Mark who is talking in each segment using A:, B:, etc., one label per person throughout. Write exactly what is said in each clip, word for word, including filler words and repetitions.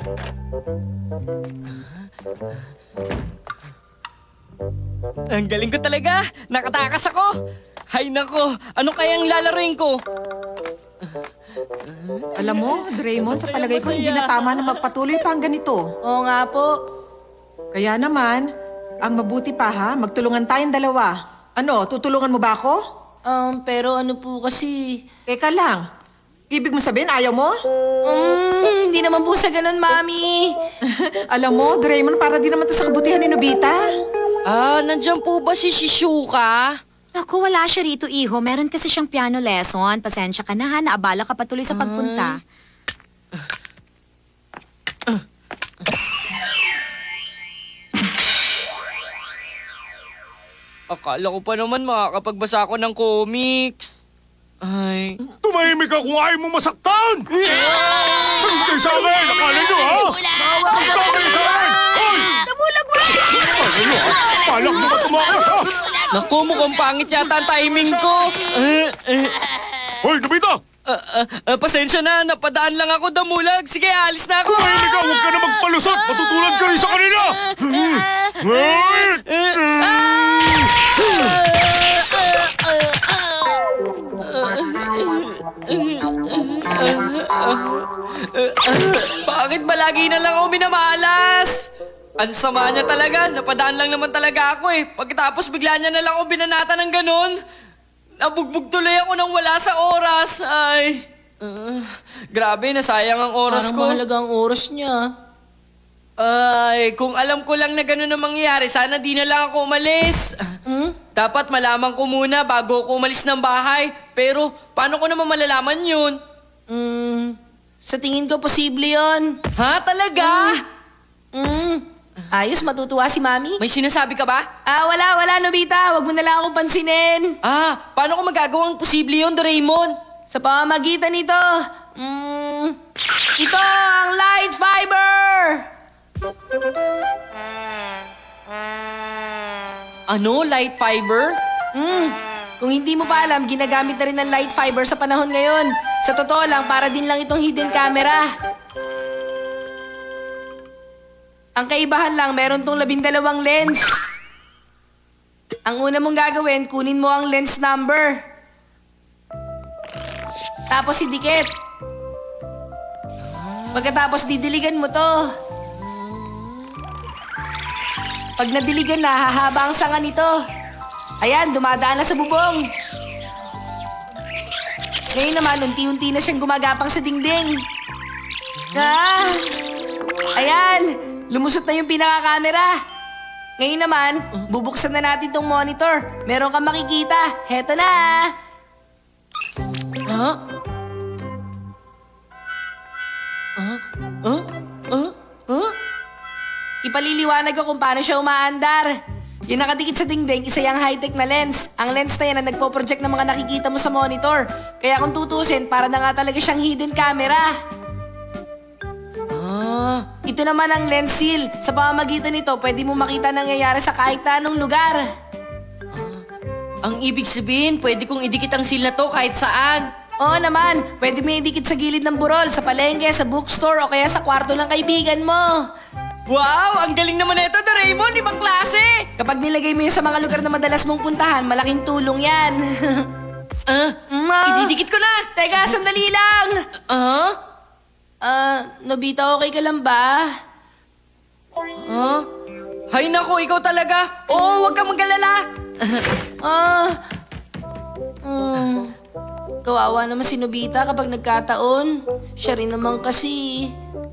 A: Ang galing ko talaga! Nakatakas ako! Hay nako! Ano kayang lalaroin ko?
B: Alam mo, Draymond, sa palagay ko hindi na tama na magpatuloy pa ang ganito.
C: Oo nga po.
B: Kaya naman, ang mabuti pa ha, magtulungan tayong dalawa. Ano, tutulungan mo ba ako?
C: Um, pero ano po kasi...
B: Teka lang, ibig mo sabihin ayaw mo?
C: Um, hindi naman po sa ganun, Mami.
B: Alam mo, Draymond, para di naman ito sa kabutihan ni Nobita.
A: Ah, nandiyan po ba si Shizuka?
D: Naku, wala siya rito, iho. Meron kasi siyang piano lesson. Pasensya ka na ha, naabala ka patuloy sa pagpunta.
A: Akala ko pa naman makakapagbasa ako ng comics. Ay...
E: Tumahimik ka kung ayaw mo masaktan! Sagot kayo sa akin! Akala nyo, ha? Sagot kayo sa akin! Hoy!
D: Nabulag mo!
E: Akala nyo, ha? Palak mo ba tumakas, ha?
A: Naku, mukhang pangit yata ang timing ko. Uh, uh,
E: Hoy, Nobita!
A: uh, uh, uh, pasensya na, napadaan lang ako damulag. Sige, alis na ako.
E: Tumahimik ka! Huwag ka na magpalusot! Matutulad ka rin sa kanila! Hoy!
A: Bakit ba lagi na lang ako minamalas? Ang sama niya talaga. Napadaan lang naman talaga ako eh. Pagkatapos bigla niya na lang ako binanata ng ganun. Nabugbog tuloy ako nang wala sa oras. Ay, uh, grabe, nasayang ang oras
C: Parang
A: ko.
C: mahalaga ang oras niya.
A: Ay, kung alam ko lang na ganun ang mangyayari, sana di na lang ako umalis.
C: Hmm?
A: Dapat malaman ko muna bago ako umalis ng bahay. Pero, paano ko naman malalaman yun?
C: Hmm, sa tingin ko posible yon.
A: Ha? Talaga?
C: Hmm, ayos, matutuwa si Mami.
A: May sinasabi ka ba?
C: Ah, wala, wala, Nobita. Huwag mo na lang akong pansinin.
A: Ah, paano ko magagawang posible yun, Doraemon?
C: Sa pamamagitan nito, hmm, ito ang light fiber!
A: Ano? Light fiber?
C: Hmm, kung hindi mo pa alam, ginagamit na rin ng light fiber sa panahon ngayon. Sa totoo lang, para din lang itong hidden camera. Ang kaibahan lang, meron tong labindalawang lens. Ang una mong gagawin, kunin mo ang lens number. Tapos idikit. Pagkatapos didiligan mo to. Pag nadiligan na, hahaba ang sanga nito. Ayan, dumadaan na sa bubong. Ngayon naman, unti-unti na siyang gumagapang sa dingding. Ah! Ayan, lumusot na yung pinaka-camera. Ngayon naman, bubuksan na natin tong monitor. Meron kang makikita. Heto na!
A: Ha? Huh? Huh? Huh? Huh?
C: Ipaliliwanag ko kung paano siya umaandar. Yung nakadikit sa dingding, isa yung high-tech na lens. Ang lens na yan ang nagpo-project ng mga nakikita mo sa monitor. Kaya kung tutusin, para na nga talaga siyang hidden camera.
A: Ah,
C: Ito naman ang lens seal. Sa pamamagitan nito, pwede mo makita nangyayari sa kahit anong lugar.
A: ang ibig sabihin, pwede kong idikit ang seal na to kahit saan.
C: Oo naman, pwede mo idikit sa gilid ng burol, sa palengke, sa bookstore, o kaya sa kwarto ng kaibigan mo.
A: Wow! Ang galing naman ito, Doraemon! Ibang klase!
C: Kapag nilagay mo yun sa mga lugar na madalas mong puntahan, malaking tulong yan.
A: Ah,
C: Ma,
A: ididikit ko na!
C: Teka, sandali lang!
A: Ah?
C: Ah, Nobita, okay ka lang ba?
A: Ah? Hay nako, ikaw talaga! Oo, huwag kang mag-alala!
C: Ah, hmm, kawawa naman si Nobita kapag nagkataon. Siya rin naman kasi.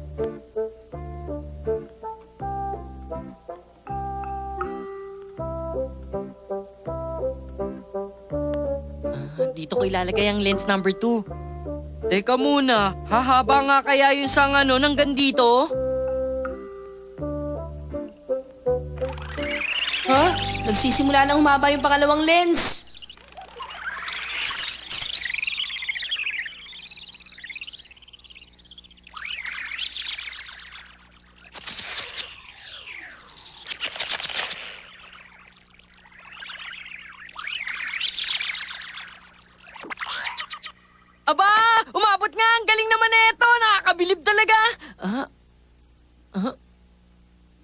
A: Dito ko ilalagay ang lens number two. Teka muna, hahaba nga kaya yung sang ano hanggang dito?
C: Ha? Nagsisimula na humaba yung pangalawang lens.
A: Aba! Umabot nga! Ang galing naman nito! Nakakabilib talaga! Ah?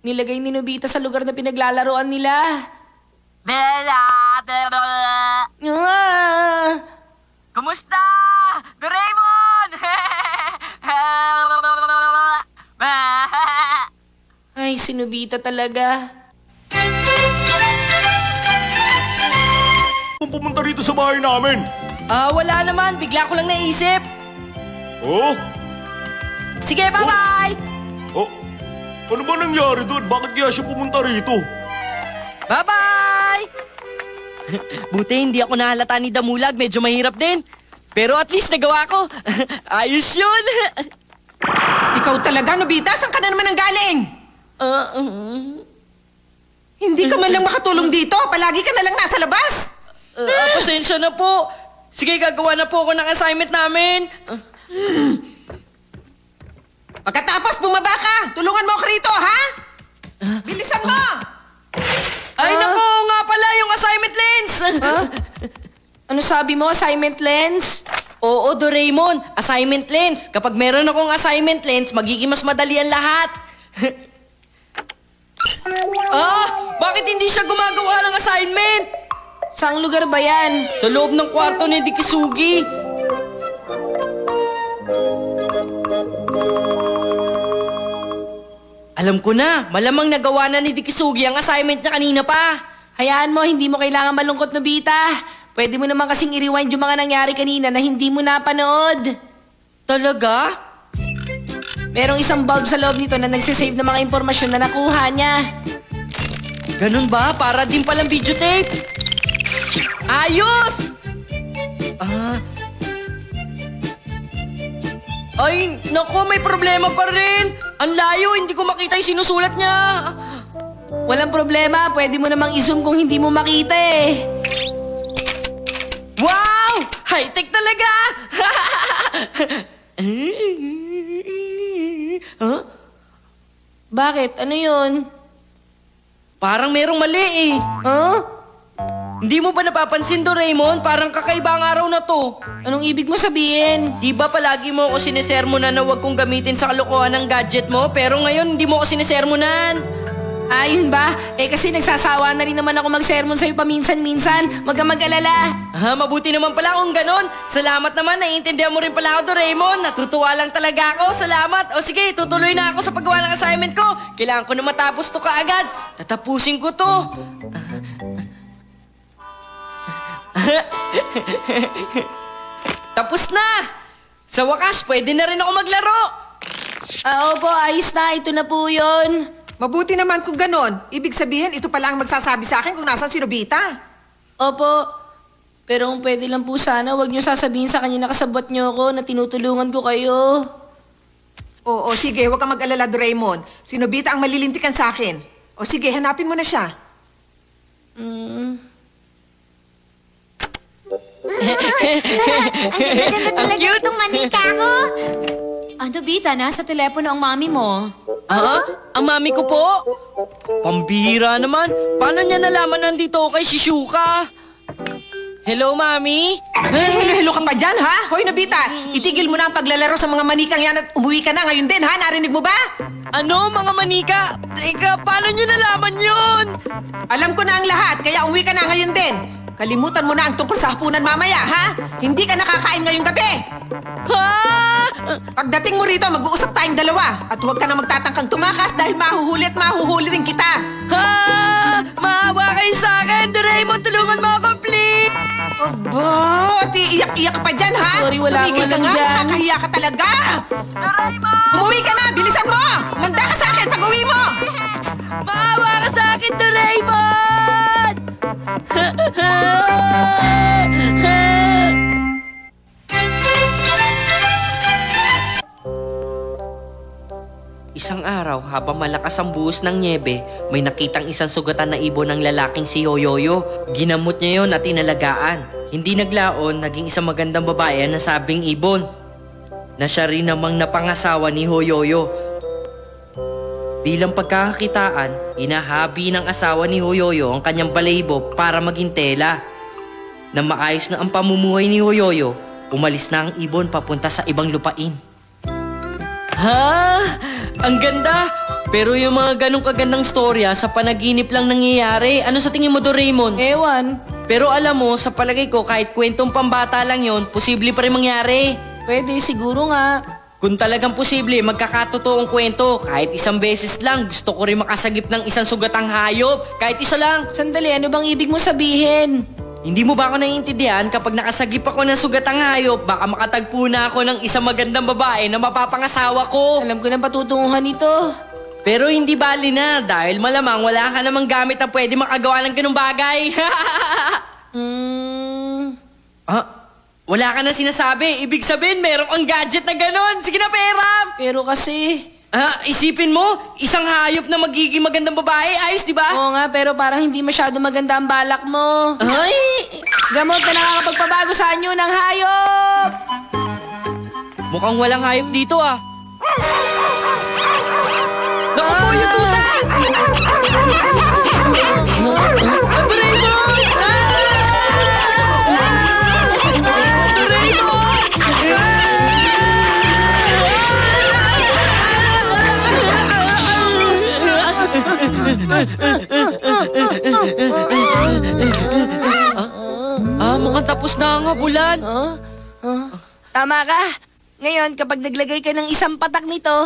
C: nilagay ni Nobita sa lugar na pinaglalaroan nila. Ah!
A: Kumusta? Doraemon!
C: Ay, si Nobita talaga.
E: Kung pumunta rito sa bahay namin.
A: Ah, wala naman. Bigla ko lang naisip.
E: Oh?
A: Sige, bye-bye!
E: Oh? Ano ba nangyari doon? Bakit kaya siya pumunta rito?
A: Bye-bye! Buti hindi ako nahalata ni Damulag. Medyo mahirap din. Pero at least nagawa ko. Ayos yun.
B: Ikaw talaga, Nobita? Saan ka na naman ang galing?
A: Ah, uh,
B: Hindi ka man lang makatulong dito. Palagi ka na lang nasa labas.
A: ah, pasensya na po. Sige, gagawa na po ako ng assignment namin. Ah,
B: Pagkatapos bumaba ka, tulungan mo ako rito, ha? Bilisan mo!
A: Ay, nako nga pala yung assignment lens.
C: Ano sabi mo, assignment lens?
A: Oo, Doraemon. Assignment lens. Kapag meron akong assignment lens, magiging mas madali ang lahat. Ah! Bakit hindi siya gumagawa ng assignment?
C: Saang lugar ba yan?
A: Sa loob ng kwarto ni Dikisugi. Alam ko na, malamang nagawa na ni Dikisugi ang assignment niya kanina pa.
C: Hayaan mo, hindi mo kailangan malungkot, Nobita. Pwede mo naman kasing i-rewind yung mga nangyari kanina na hindi mo napanood.
A: Talaga?
C: Merong isang bulb sa loob nito na nagsisave ng mga impormasyon na nakuha niya.
A: Ganun ba? Para din palang videotape? Ayos! Ah... Ay, naku, may problema pa rin. Ang layo, hindi ko makita yung sinusulat niya.
C: Walang problema, pwede mo namang i-zoom kung hindi mo makita eh.
A: Wow! High-tech talaga! huh?
C: Bakit? Ano yun?
A: Parang merong mali eh.
C: Huh?
A: Hindi mo ba napapansin, Doraemon? Parang kakaiba ang araw na to.
C: Anong ibig mo sabihin?
A: Di ba palagi mo ako sinesermonan na huwag kong gamitin sa kalokohan ng gadget mo? Pero ngayon, hindi mo ako sinesermonan.
C: Ayun ba? Eh kasi nagsasawa na rin naman ako mag-sermon sa'yo paminsan-minsan. Huwag kang mag-alala.
A: Ah, mabuti naman pala kung ganon. Salamat naman, naiintindihan mo rin pala ako, Doraemon. Natutuwa lang talaga ako. Salamat. O sige, tutuloy na ako sa paggawa ng assignment ko. Kailangan ko na matapos to kaagad. Tatapusin ko to. Tapos na! Sa wakas, pwede na rin ako maglaro.
C: Ah, opo, ayos na. Ito na po yun.
B: Mabuti naman kung ganon. Ibig sabihin, ito pala ang magsasabi sa akin kung nasan si Nobita.
C: Opo. Pero kung pwede lang po sana, huwag niyo sasabihin sa kanya na kasabot niyo ako na tinutulungan ko kayo.
B: Oo, sige, huwag kang mag-alala, Doraemon. Si Nobita ang malilintikan sa akin. O sige, hanapin mo na siya.
C: Mm.
D: Ang ganda-ganda talaga itong manika ko. Ano, Bita? Nasa telepono ang mami mo.
A: Ah? Ang mami ko po? Pambihira naman. Paano niya nalaman nandito ako kay Shizuka? Hello, mami?
B: Hello-hello ka pa dyan, ha? Hoy, Nobita, itigil mo na ang paglalaro sa mga manikang yan at umuwi ka na ngayon din, ha? Narinig mo ba?
A: Ano, mga manika? Teka, paano niyo nalaman yun?
B: Alam ko na ang lahat, kaya umuwi ka na ngayon din. Kalimutan mo na ang tungkol sa hapunan mamaya, ha? Hindi ka nakakain ngayong gabi.
A: Ha?
B: Pagdating mo rito, mag-uusap tayong dalawa. At huwag ka na magtatangkang tumakas dahil mahuhuli at mahuhuli rin kita.
A: Ha? Maawa kayo sa akin! Doraemon, tulungan mo ako, please!
B: Aba, at iiyak-iyak ka pa dyan, ha?
C: Sorry, wala
B: Tumigil
C: akong
B: ka
C: alam
B: nga,
C: dyan.
B: nakakahiya ka talaga.
A: Doraemon!
B: Umuwi ka na, bilisan mo! Manda ka sa akin pag uwi mo!
A: Maawa ka sa akin, Doraemon! Isang araw, habang malakas ang buhos ng nyebe, may nakitang isang sugatan na ibon ng lalaking si Yoyoyo. Ginamot niya yon at inalagaan. Hindi naglaon, naging isang magandang babae ang nasabing ibon, na siya rin namang napangasawa ni Yoyoyo. Bilang pagkakakitaan, inahabi ng asawa ni Yoyoyo ang kanyang balahibo para maging tela. Nang maayos na ang pamumuhay ni Yoyoyo, umalis na ang ibon papunta sa ibang lupain. Ha? Ang ganda! Pero yung mga ganong kagandang storya sa panaginip lang nangyayari. Ano sa tingin mo, Doraemon?
C: Ewan.
A: Pero alam mo, sa palagay ko, kahit kwentong pambata lang yon, posible pa rin mangyari.
C: Pwede, siguro nga.
A: Kung talagang posible, magkakatotoong kwento. Kahit isang beses lang, gusto ko rin makasagip ng isang sugatang hayop. Kahit isa lang.
C: Sandali, ano bang ibig mo sabihin?
A: Hindi mo ba ako naiintindihan? Kapag nakasagip ako ng sugatang hayop, baka makatagpo na ako ng isang magandang babae na mapapangasawa ko.
C: Alam ko na patutunguhan ito.
A: Pero hindi bali na dahil malamang wala ka namang gamit na pwede makagawa ng ganung bagay.
C: Hmm...
A: Ah, wala ka na sinasabi. Ibig sabihin, meron kang gadget na ganon. Sige na, Peram!
C: Pero kasi...
A: Ah, isipin mo, isang hayop na magiging magandang babae. Ayos, di ba?
C: Oo nga, pero parang hindi masyado maganda ang balak mo.
A: Ay!
C: Gamot na nakakapagpabago sa anyo ng hayop!
A: Mukhang walang hayop dito ah. Naku po, yung tuta! Doraemon! Ah, mukhang tapos na ang habulan.
C: Huh? Huh? Tama ka. Ngayon, kapag naglagay ka ng isang patak nito,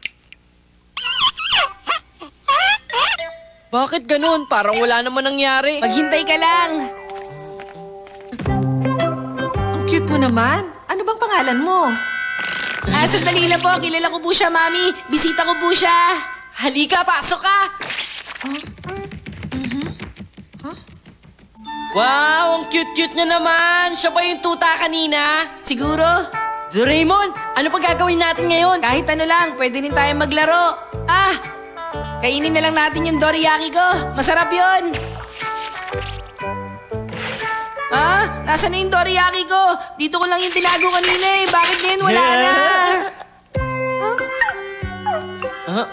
A: Bakit ganun? Parang wala naman nangyari.
C: maghintay ka lang.
B: Ang cute mo naman. Ano bang pangalan mo?
C: Ah, sandali lang po. Kilala ko po siya, Mami. Bisita ko po siya.
A: Halika, pasok ka! Wow, ang cute-cute niya naman. Siya ba yung tuta kanina?
C: Siguro.
A: Doraemon, ano pa gagawin natin ngayon?
C: Kahit ano lang, pwede rin tayo maglaro. Ah, kainin na lang natin yung dorayaki ko. Masarap yun. Ah, nasa na yung dorayaki ko? Dito ko lang yung tinago kanina eh. Bakit ngayon wala na?
A: Ah?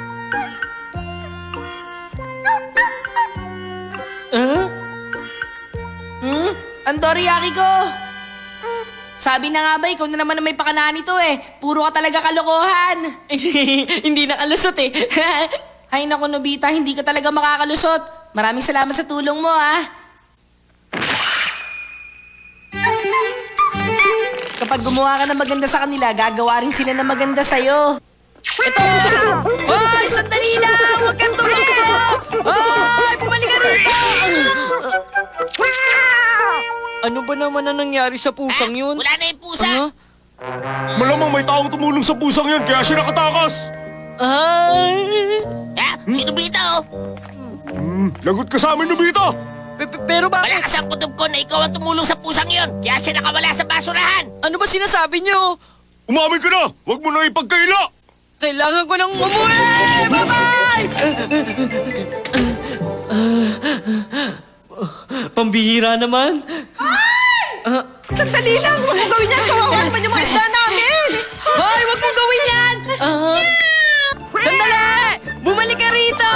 A: Ah?
C: Hmm? Ang dorayaki ko. Sabi na nga ba, ikaw na naman na may pakanaan nito eh. Puro ka talaga kalokohan.
A: Hindi nakalusot eh.
C: Ay naku, Nobita, hindi ka talaga makakalusot. Maraming salamat sa tulong mo, ah. Kapag gumawa ka ng maganda sa kanila, gagawa rin sila ng maganda sa'yo.
A: Ito! Hoy! Sandali lang! Huwag kang tumakbo! Hoy! Bumalik ka rito! Ano ba naman ang nangyari sa pusang yun?
F: Wala na yung pusa.
A: Ano?
E: Malamang may taong tumulong sa pusang yan, kaya siya nakatakas.
A: Ay!
F: Ha? Si Nobita, oh.
E: Hmm, lagot ka sa amin, Nobita.
A: Pe- pe- Pero bakit?
F: Malakas ang kutob ko na ikaw ang tumulong sa pusang yon. Kaya siya nakawala sa basurahan.
A: Ano ba sinasabi niyo?
E: Umamin ka na. Huwag mo na ipagkaila.
A: Kailangan ko nang umuwi! Bye-bye! Pambihira naman. Ah,
B: Sandali lang! Huwag mong gawin yan! Kawawan pa yung mga isda namin!
A: Hoy! Huwag mong gawin yan! Ah, sandali! Bumalik ka rito!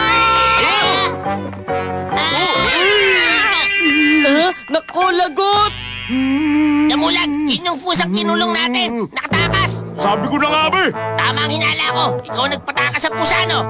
A: Ah, naku, lagot!
F: Damulag, yun yung pusang kinulong natin. Nakatakas.
E: Sabi ko na nga, be.
F: Tama ang hinala ko. Ikaw ang nagpatakas sa pusa, no?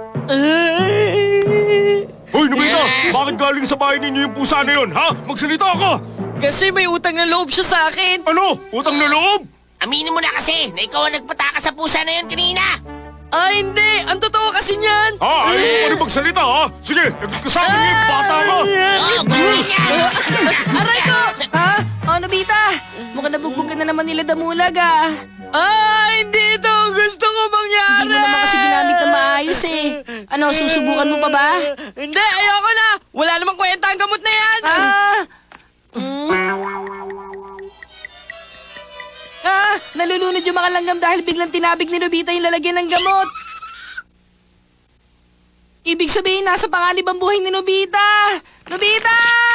E: Hoy, Nobita, bakit galing sa bahay ninyo yung pusa na yun, ha? Magsalita ka!
A: Kasi may utang na loob siya sa akin.
E: Ano? Utang na loob?
F: Aminin mo na kasi na ikaw ang nagpatakas sa pusa na yun kanina.
A: Ah, hindi! Ang totoo kasi niyan!
E: Ha? Ayaw mo pa rin magsalita, ha? Sige, nagkasama niyo yung bata ka!
F: Oo, gawin niya.
A: Aray ko!
C: Ha? Oh, Nobita, mukhang nabugbog ka na naman nila Damulag, ah.
A: Ah, hindi ito ang gusto ko mangyari!
C: Hindi mo naman kasi ginamit na maayos, eh. Ano, susubukan mo pa ba?
A: Hindi, ayoko na! Wala namang kwenta ang gamot na yan!
C: Ah! Mm. Ah! Nalulunod yung mga langgam dahil biglang tinabig ni Nobita yung lalagyan ng gamot. Ibig sabihin, nasa panganib ang buhay ni Nobita! Nobita!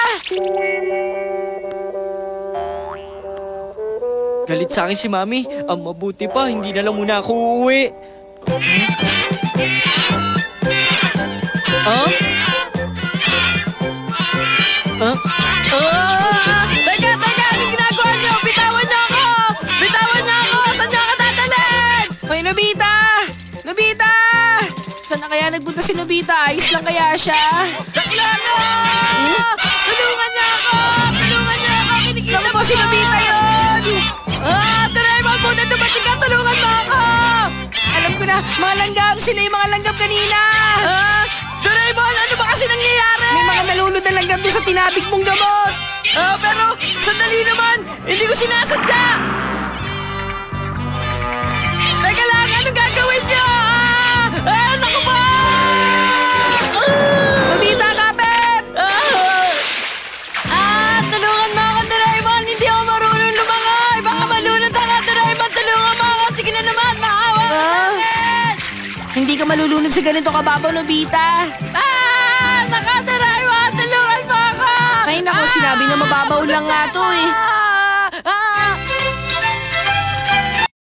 A: Galit sa akin si Mami. Ang mabuti pa, hindi na lang muna ako uuwi. Huh? Huh? Ah! Teka, teka! Anong ginagawa niyo? Bitawan niyo ako! Bitawan niyo ako! Saan niyo ako dadalhin?
C: Hoy, Nobita! Nobita! Saan na Nobita, ayos lang kaya siya?
A: Saklano! Tulungan niya ako! Tulungan niya ako! Kinikita
C: Naku po, si Nobita yun!
A: Ah! Doraemon, buti dumating ka! Tulungan mo ako!
C: Alam ko na, mga langgam, sila yung mga langgam kanina!
A: Ah! Doraemon, ano ba kasi nangyayari?
C: May mga nalulod na langgam doon sa tinapik mong gamot!
A: Ah, pero sandali naman! Hindi ko sinasadya! Teka lang, anong gagawin niyo? Ah! Ah, naku po!
C: Nobita, kapit!
A: Ah! Ah! Tulungan mo ako, Doraemon! Hindi ako marunong lumangoy! Baka malunod ako, Doraemon! Tulungan mo ako! Sige na naman! Maawa ka sa akin!
C: Hindi ka malulunod sa ganito kababaw, Nobita.
A: Ah! Naka, Doraemon! Tulungan mo ako!
C: Ay nako, sinabi na mababaw lang nga to eh.